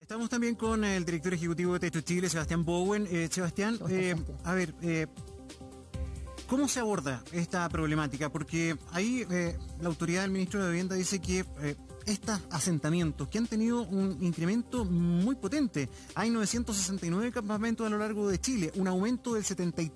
Estamos también con el director ejecutivo de Techo Chile, Sebastián Bowen. Sebastián, ¿cómo se aborda esta problemática? Porque ahí la autoridad del ministro de Vivienda dice que estos asentamientos que han tenido un incremento muy potente. Hay 969 campamentos a lo largo de Chile, un aumento del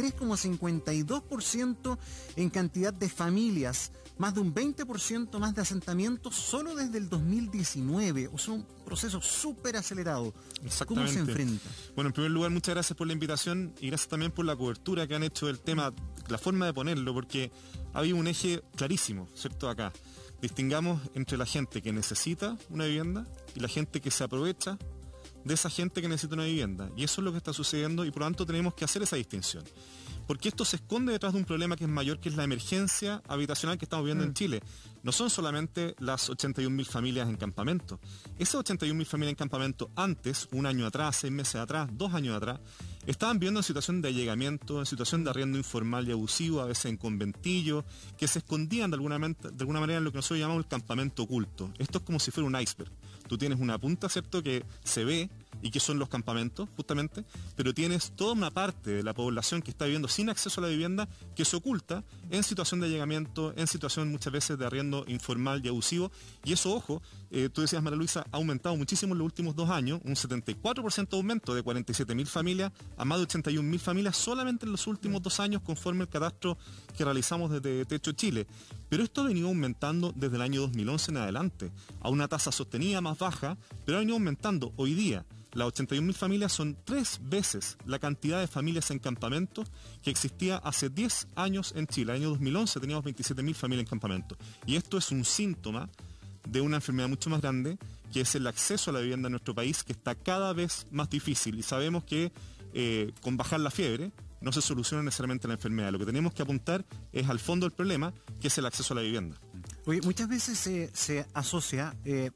73,52% en cantidad de familias, más de un 20% más de asentamientos solo desde el 2019. O sea, un proceso súper acelerado. ¿Cómo se enfrenta? Bueno, en primer lugar, muchas gracias por la invitación y gracias también por la cobertura que han hecho del tema, la forma de ponerlo, porque había un eje clarísimo, ¿cierto? Acá distingamos entre la gente que necesita una vivienda y la gente que se aprovecha de esa gente que necesita una vivienda. Y eso es lo que está sucediendo y por lo tanto tenemos que hacer esa distinción. Porque esto se esconde detrás de un problema que es mayor, que es la emergencia habitacional que estamos viviendo en Chile. No son solamente las 81.000 familias en campamento. Esas 81.000 familias en campamento antes, un año atrás, 6 meses atrás, 2 años atrás, estaban viviendo en situación de allegamiento, en situación de arriendo informal y abusivo, a veces en conventillo, que se escondían de alguna manera en lo que nosotros llamamos el campamento oculto. Esto es como si fuera un iceberg. Tú tienes una punta, ¿cierto?, que se ve y que son los campamentos, justamente, pero tienes toda una parte de la población que está viviendo sin acceso a la vivienda que se oculta en situación de allegamiento, en situación muchas veces de arriendo informal y abusivo. Y eso, ojo, tú decías, María Luisa, ha aumentado muchísimo en los últimos 2 años, un 74% de aumento de 47.000 familias a más de 81.000 familias solamente en los últimos 2 años, conforme el catastro que realizamos desde Techo Chile. Pero esto ha venido aumentando desde el año 2011 en adelante, a una tasa sostenida más baja, pero ha venido aumentando. Hoy día, las 81.000 familias son 3 veces la cantidad de familias en campamento que existía hace 10 años en Chile. En el año 2011 teníamos 27.000 familias en campamento. Y esto es un síntoma de una enfermedad mucho más grande, que es el acceso a la vivienda en nuestro país, que está cada vez más difícil. Y sabemos que con bajar la fiebre no se soluciona necesariamente la enfermedad. Lo que tenemos que apuntar es al fondo del problema, que es el acceso a la vivienda. Oye, muchas veces se asocia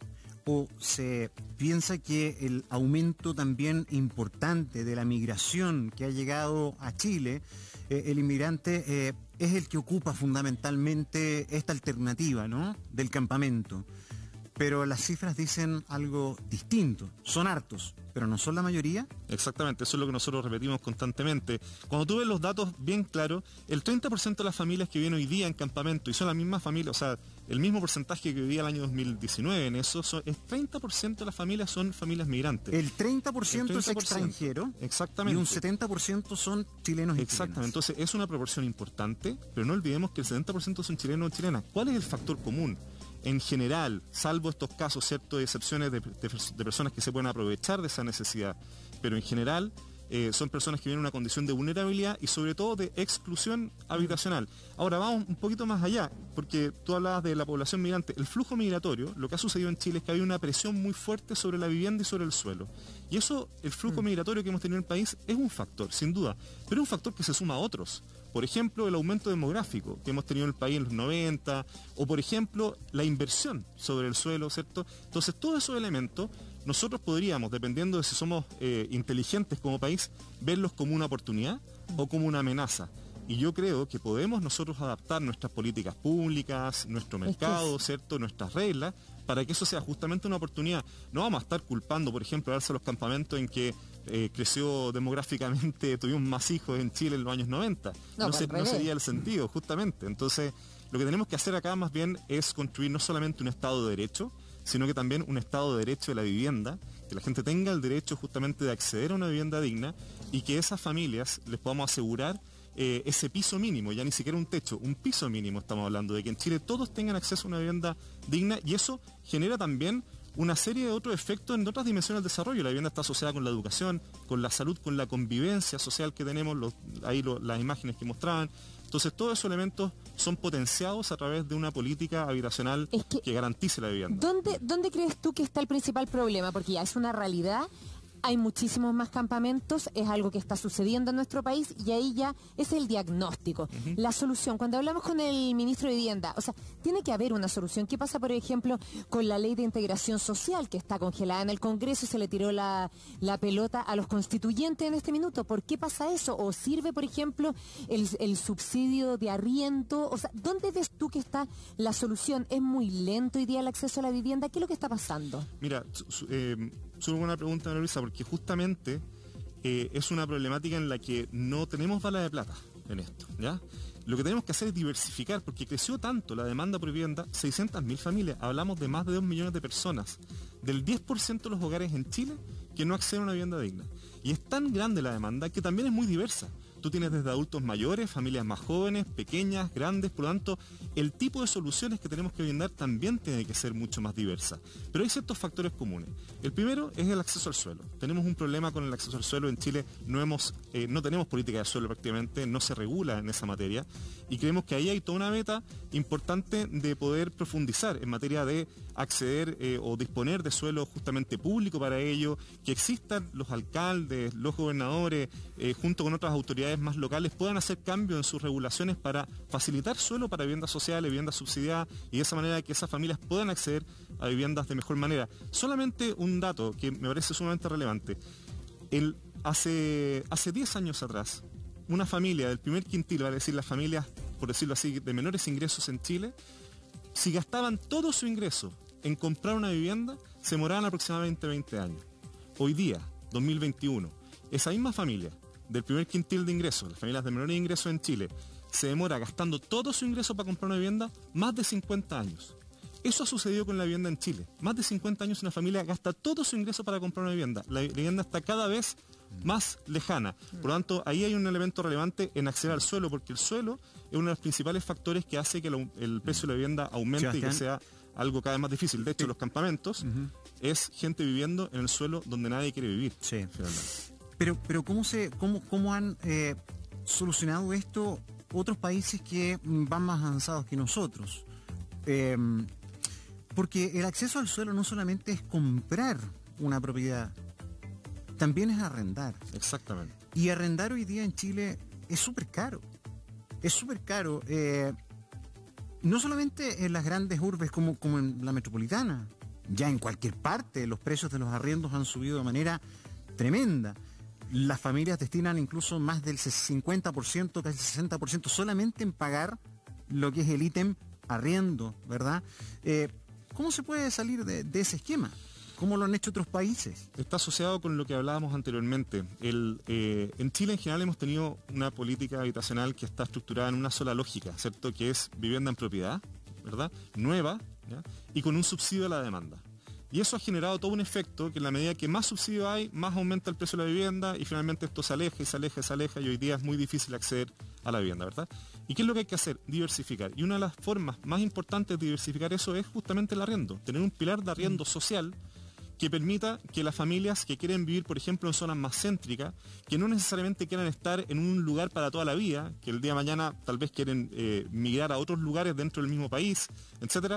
o se piensa que el aumento también importante de la migración que ha llegado a Chile, el inmigrante es el que ocupa fundamentalmente esta alternativa, ¿no?, del campamento. Pero las cifras dicen algo distinto. Son hartos, pero no son la mayoría. Exactamente, eso es lo que nosotros repetimos constantemente. Cuando tú ves los datos bien claros, el 30% de las familias que viven hoy día en campamento, y son las mismas familias, o sea, el mismo porcentaje que vivía el año 2019 en eso, el 30% de las familias son familias migrantes. El 30% es extranjero. Exactamente. Y un 70% son chilenos y Exactamente, chilenas. Entonces es una proporción importante, pero no olvidemos que el 70% son chilenos o chilenas. ¿Cuál es el factor común? En general, salvo estos casos, ¿cierto?, de excepciones de personas que se pueden aprovechar de esa necesidad, pero en general son personas que viven en una condición de vulnerabilidad y sobre todo de exclusión habitacional. Ahora vamos un poquito más allá, porque tú hablabas de la población migrante. El flujo migratorio, lo que ha sucedido en Chile es que había una presión muy fuerte sobre la vivienda y sobre el suelo. Y eso, el flujo migratorio que hemos tenido en el país, es un factor, sin duda, pero es un factor que se suma a otros. Por ejemplo, el aumento demográfico que hemos tenido en el país en los 90, o por ejemplo, la inversión sobre el suelo, ¿cierto? Entonces, todos esos elementos, nosotros podríamos, dependiendo de si somos inteligentes como país, verlos como una oportunidad o como una amenaza. Y yo creo que podemos nosotros adaptar nuestras políticas públicas, nuestro mercado, ¿cierto?, nuestras reglas, para que eso sea justamente una oportunidad. No vamos a estar culpando, por ejemplo, a darse los campamentos en que creció demográficamente, tuvimos más hijos en Chile en los años 90. No sería el sentido, justamente. Entonces, lo que tenemos que hacer acá más bien es construir no solamente un Estado de Derecho, sino que también un Estado de Derecho de la vivienda, que la gente tenga el derecho justamente de acceder a una vivienda digna y que esas familias les podamos asegurar ese piso mínimo, ya ni siquiera un techo, un piso mínimo estamos hablando, de que en Chile todos tengan acceso a una vivienda digna, y eso genera también una serie de otros efectos en otras dimensiones del desarrollo. La vivienda está asociada con la educación, con la salud, con la convivencia social que tenemos, las imágenes que mostraban. Entonces todos esos elementos son potenciados a través de una política habitacional que garantice la vivienda. ¿Dónde crees tú que está el principal problema? Porque ya es una realidad. Hay muchísimos más campamentos, es algo que está sucediendo en nuestro país y ahí ya es el diagnóstico. La solución, cuando hablamos con el ministro de Vivienda, o sea, tiene que haber una solución. ¿Qué pasa, por ejemplo, con la ley de integración social que está congelada en el Congreso y se le tiró la pelota a los constituyentes en este minuto? ¿Por qué pasa eso? ¿O sirve, por ejemplo, el subsidio de arriendo? O sea, ¿dónde ves tú que está la solución? ¿Es muy lento hoy día el acceso a la vivienda? ¿Qué es lo que está pasando? Mira, Súper buena pregunta, Ana Luisa, porque justamente es una problemática en la que no tenemos bala de plata en esto, ¿ya? Lo que tenemos que hacer es diversificar, porque creció tanto la demanda por vivienda, 600.000 familias, hablamos de más de 2 millones de personas, del 10% de los hogares en Chile que no acceden a una vivienda digna. Y es tan grande la demanda que también es muy diversa. Tú tienes desde adultos mayores, familias más jóvenes, pequeñas, grandes, por lo tanto, el tipo de soluciones que tenemos que brindar también tiene que ser mucho más diversa. Pero hay ciertos factores comunes. El primero es el acceso al suelo. Tenemos un problema con el acceso al suelo. En Chile no tenemos política de suelo prácticamente, no se regula en esa materia, y creemos que ahí hay toda una meta importante de poder profundizar en materia de acceder o disponer de suelo justamente público para ello, que existan los alcaldes, los gobernadores, junto con otras autoridades más locales, puedan hacer cambios en sus regulaciones para facilitar suelo para viviendas sociales, viviendas subsidiadas, y de esa manera que esas familias puedan acceder a viviendas de mejor manera. Solamente un dato que me parece sumamente relevante. Hace 10 años atrás, una familia del primer quintil, vale decir las familias, por decirlo así, de menores ingresos en Chile, si gastaban todo su ingreso en comprar una vivienda, se demoraban aproximadamente 20 años. Hoy día, 2021, esa misma familia del primer quintil de ingresos, las familias de menores ingresos en Chile, se demora gastando todo su ingreso para comprar una vivienda más de 50 años. Eso ha sucedido con la vivienda en Chile. Más de 50 años una familia gasta todo su ingreso para comprar una vivienda. La vivienda está cada vez más lejana. Por lo tanto, ahí hay un elemento relevante en acceder al suelo, porque el suelo es uno de los principales factores que hace que el precio de la vivienda aumente, Sebastián, y que sea algo cada vez más difícil. De hecho, los campamentos es gente viviendo en el suelo donde nadie quiere vivir. Sí. Pero ¿cómo han solucionado esto otros países que van más avanzados que nosotros? Porque el acceso al suelo no solamente es comprar una propiedad, también es arrendar. Exactamente. Y arrendar hoy día en Chile es súper caro. Es súper caro. No solamente en las grandes urbes como en la metropolitana, ya en cualquier parte los precios de los arriendos han subido de manera tremenda. Las familias destinan incluso más del 50%, casi 60% solamente en pagar lo que es el ítem arriendo, ¿verdad? ¿Cómo se puede salir de ese esquema? ¿Cómo lo han hecho otros países? Está asociado con lo que hablábamos anteriormente. En Chile en general hemos tenido una política habitacional que está estructurada en una sola lógica, ¿cierto? Que es vivienda en propiedad, ¿verdad? Nueva, ¿ya? Y con un subsidio a la demanda. Y eso ha generado todo un efecto que en la medida que más subsidio hay, más aumenta el precio de la vivienda y finalmente esto se aleja y se aleja y se aleja y hoy día es muy difícil acceder a la vivienda, ¿verdad? ¿Y qué es lo que hay que hacer? Diversificar. Y una de las formas más importantes de diversificar eso es justamente el arriendo. Tener un pilar de arriendo social que permita que las familias que quieren vivir, por ejemplo, en zonas más céntricas, que no necesariamente quieran estar en un lugar para toda la vida, que el día de mañana tal vez quieren migrar a otros lugares dentro del mismo país, etcétera,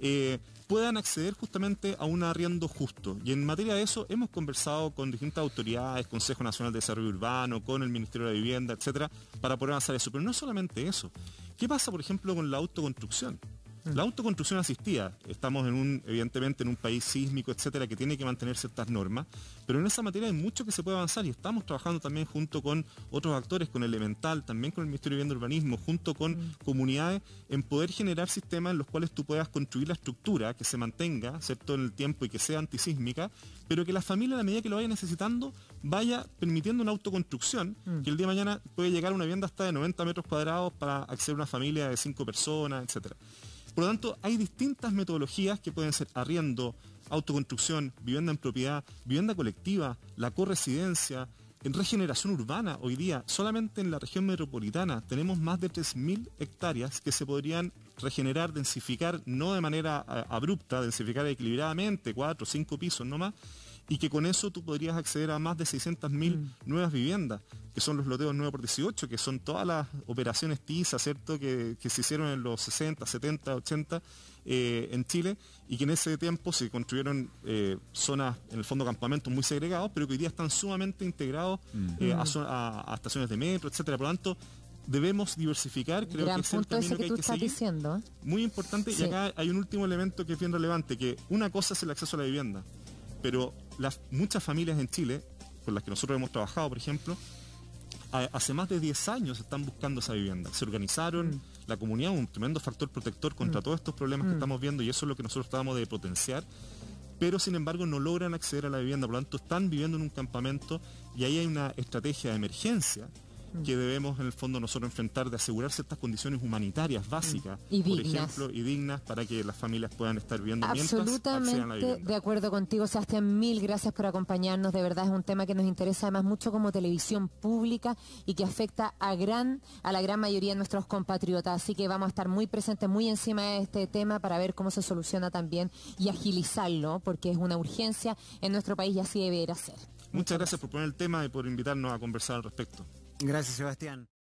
puedan acceder justamente a un arriendo justo. Y en materia de eso hemos conversado con distintas autoridades, Consejo Nacional de Desarrollo Urbano, con el Ministerio de la Vivienda, etcétera, para poder avanzar eso. Pero no solamente eso. ¿Qué pasa, por ejemplo, con la autoconstrucción? La autoconstrucción asistida, estamos evidentemente en un país sísmico, etcétera, que tiene que mantener ciertas normas, pero en esa materia hay mucho que se puede avanzar y estamos trabajando también junto con otros actores, con Elemental, también con el Ministerio de Vivienda y Urbanismo, junto con comunidades, en poder generar sistemas en los cuales tú puedas construir la estructura que se mantenga, ¿cierto?, en el tiempo y que sea antisísmica, pero que la familia, a la medida que lo vaya necesitando, vaya permitiendo una autoconstrucción, que el día de mañana puede llegar a una vivienda hasta de 90 metros cuadrados para acceder a una familia de 5 personas, etcétera. Por lo tanto, hay distintas metodologías que pueden ser arriendo, autoconstrucción, vivienda en propiedad, vivienda colectiva, la corresidencia, en regeneración urbana. Hoy día, solamente en la región metropolitana, tenemos más de 3.000 hectáreas que se podrían regenerar, densificar, no de manera abrupta, densificar equilibradamente, 4 o 5 pisos nomás, y que con eso tú podrías acceder a más de 600.000 nuevas viviendas, que son los loteos 9x18, que son todas las operaciones TISA, ¿cierto?, que se hicieron en los 60, 70, 80 en Chile, y que en ese tiempo se construyeron zonas, en el fondo campamentos muy segregados, pero que hoy día están sumamente integrados a estaciones de metro, etcétera. Por lo tanto, debemos diversificar, creo que es el camino que hay que seguir. Diciendo. Muy importante, sí. Y acá hay un último elemento que es bien relevante, que una cosa es el acceso a la vivienda, pero muchas familias en Chile, con las que nosotros hemos trabajado, por ejemplo, hace más de 10 años están buscando esa vivienda. Se organizaron, la comunidad, un tremendo factor protector contra todos estos problemas que estamos viendo, y eso es lo que nosotros tratamos de potenciar. pero sin embargo no logran acceder a la vivienda, por lo tanto están viviendo en un campamento y ahí hay una estrategia de emergencia que debemos en el fondo nosotros enfrentar, de asegurar ciertas condiciones humanitarias básicas, Y por dignas. ejemplo, y dignas, para que las familias puedan estar viviendo mientras accedan a la Absolutamente vivienda. de acuerdo contigo, Sebastián. Mil gracias por acompañarnos. De verdad es un tema que nos interesa además mucho como televisión pública y que afecta a la gran mayoría de nuestros compatriotas. Así que vamos a estar muy presentes, muy encima de este tema para ver cómo se soluciona también y agilizarlo, porque es una urgencia en nuestro país y así deberá ser. Muchas gracias por poner el tema y por invitarnos a conversar al respecto. Gracias, Sebastián.